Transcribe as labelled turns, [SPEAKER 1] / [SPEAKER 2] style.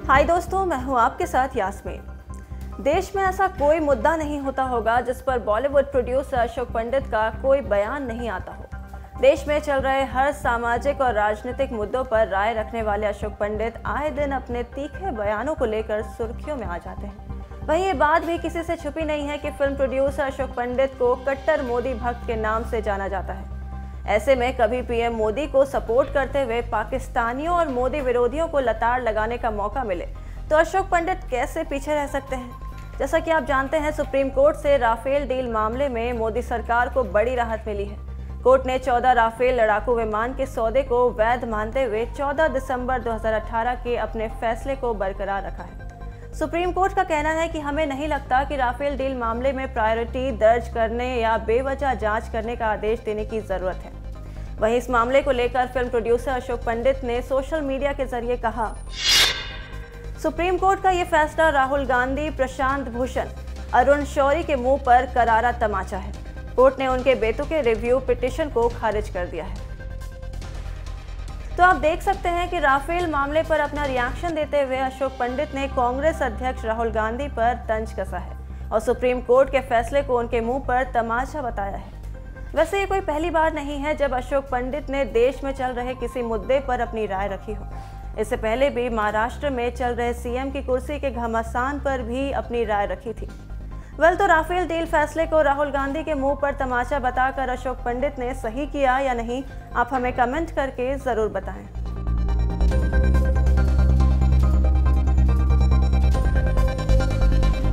[SPEAKER 1] हाय दोस्तों, मैं हूं आपके साथ यास्मीन। देश में ऐसा कोई मुद्दा नहीं होता होगा जिस पर बॉलीवुड प्रोड्यूसर अशोक पंडित का कोई बयान नहीं आता हो। देश में चल रहे हर सामाजिक और राजनीतिक मुद्दों पर राय रखने वाले अशोक पंडित आए दिन अपने तीखे बयानों को लेकर सुर्खियों में आ जाते हैं। वहीं ये बात भी किसी से छुपी नहीं है कि फिल्म प्रोड्यूसर अशोक पंडित को कट्टर मोदी भक्त के नाम से जाना जाता है। ऐसे में कभी पीएम मोदी को सपोर्ट करते हुए पाकिस्तानियों और मोदी विरोधियों को लताड़ लगाने का मौका मिले तो अशोक पंडित कैसे पीछे रह सकते हैं। जैसा कि आप जानते हैं, सुप्रीम कोर्ट से राफेल डील मामले में मोदी सरकार को बड़ी राहत मिली है। कोर्ट ने 14 राफेल लड़ाकू विमान के सौदे को वैध मानते हुए 14 दिसंबर 2018 के अपने फैसले को बरकरार रखा है। सुप्रीम कोर्ट का कहना है कि हमें नहीं लगता कि राफेल डील मामले में प्रायोरिटी दर्ज करने या बेवजह जांच करने का आदेश देने की जरूरत है। वहीं इस मामले को लेकर फिल्म प्रोड्यूसर अशोक पंडित ने सोशल मीडिया के जरिए कहा, सुप्रीम कोर्ट का ये फैसला राहुल गांधी, प्रशांत भूषण, अरुण शौरी के मुंह पर करारा तमाचा है। कोर्ट ने उनके बेतुके रिव्यू पिटीशन को खारिज कर दिया है। तो आप देख सकते हैं कि राफेल मामले पर अपना रिएक्शन देते हुए अशोक पंडित ने कांग्रेस अध्यक्ष राहुल गांधी पर तंज कसा है और सुप्रीम कोर्ट के फैसले को उनके मुंह पर तमाचा बताया है। वैसे ये कोई पहली बार नहीं है जब अशोक पंडित ने देश में चल रहे किसी मुद्दे पर अपनी राय रखी हो। इससे पहले भी महाराष्ट्र में चल रहे सीएम की कुर्सी के घमासान पर भी अपनी राय रखी थी। तो राफेल डील फैसले को राहुल गांधी के मुंह पर तमाचा बताकर अशोक पंडित ने सही किया या नहीं, आप हमें कमेंट करके जरूर बताएं।